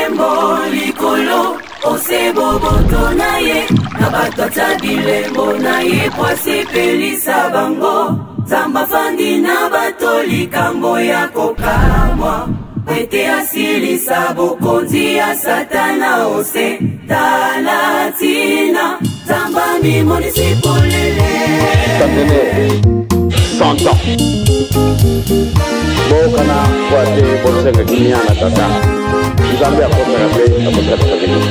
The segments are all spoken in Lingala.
Yembo likolo ose boboto na ye na batata bilembo na ye kwase pelisa bango zamba fandi na bato likambo ya kokamwa Wete asili sabo konzi ya satana ose talatina zamba mi municipolele Santa Bokana wate bosenga kimiana tata Zambia kota kape kapotata kagini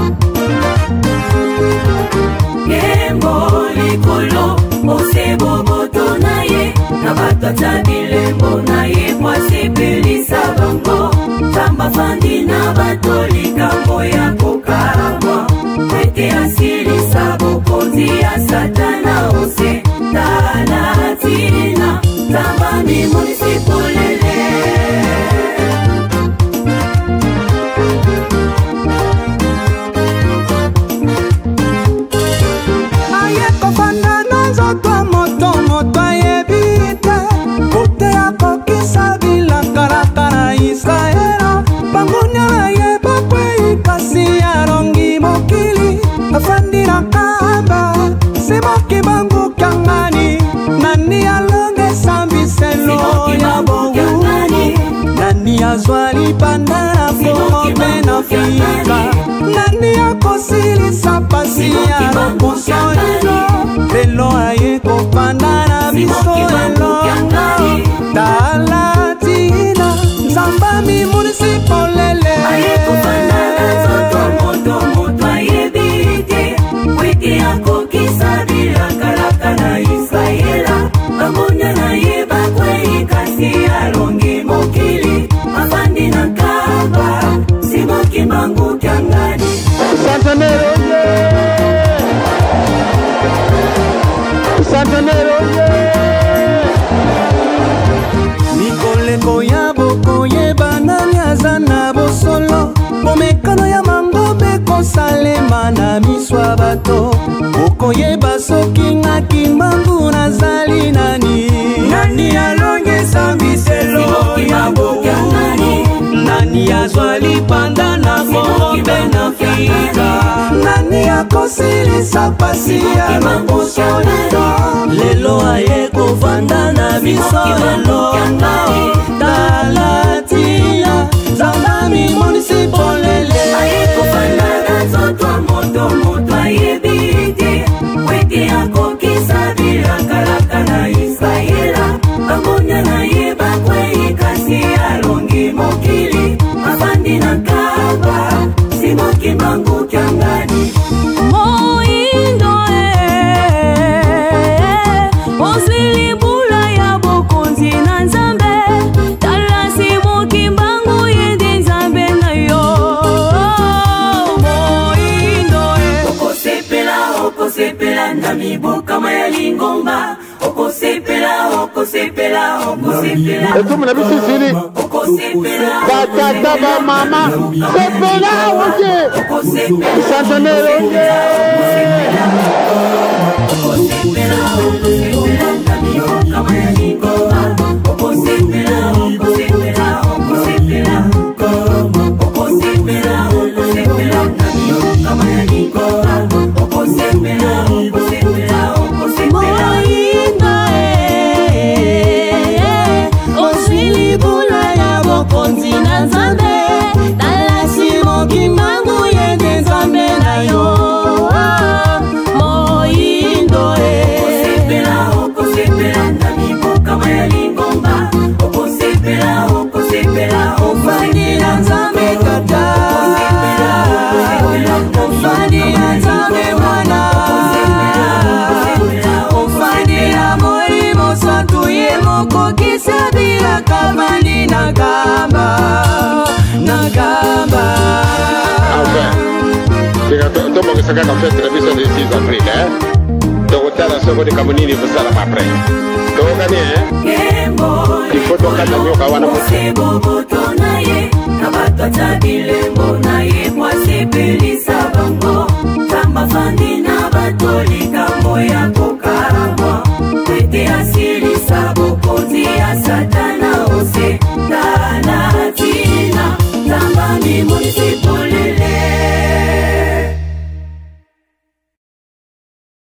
Yembo likolo ose boboto na ye na batata bilembo na ye kwase pelisa bango zamba fandi na bato likambo ya kokamwa Wete asili sabo konzi ya satana ose talatina zamba mi municipolele Afandira kamba Simoki bangu kyangani Nani alonge sambi selo ya bogu Nani azwali bandara Fobe na fika Nani akosili sapasi ya rokusolilo Lelo aye kopandara biso elo Talatina Zamba mi municipolele Aye kopandara zoto moto moto aye Yako kisabila karaka na Israela Mamunya na yeba kwe kasi alongi mokili Mafandi na kaba Simoki mangu kyangani Santanero Santanero Mikoleko ya boko yeba na nyazana bosolo Pomekano ya mango beko salema na miswa bato Oko yeba soki ngaki mangu na zali nani Nani alonge sambi selo ya boku Nani azwali panda na fobe na fika Nani akosili sapasi ya mabusolito Lelo aye kufanda na biso elo Talatina Zambami municipolele Aye kufanda na zoto moto moto aye bide Wete yako kisabila karaka na Israela Mamunya na yeba kwe kasi alongi mokili Mafandi na kaba Simoki mangu kyangani Moindo Osili bula ya bokonzi na nzambe Tala simoki mbangu yende nzambe na yo Moindo Okosepela na miboka maya lingomba Okosepela Etu muna bisi siri Batata ba mama Sepela oje Santanero Osili bula ya bokonzi na nzambe Tala simoki mbangu yende nzambe na yo Moindo Okosepela na miboka maya lingomba Okosepela Ofandi na nzambe tata Ofandi na nzambe mwana Ofandi na mori mosantu ye moko kisabila kamani na gamba Dopo questa gara festa la vista del 6 aprile Dopo te la sono di Camunini per stare a pre Dopo che il foto canta mio kawana Ose boboto na ye Nabatata bilembo na ye Mwase pelisa bango Zamba fandi na bato likambo ya kokamwa Wete asili sabo konzi ya satana ose Talatina Zamba mi munisi lipo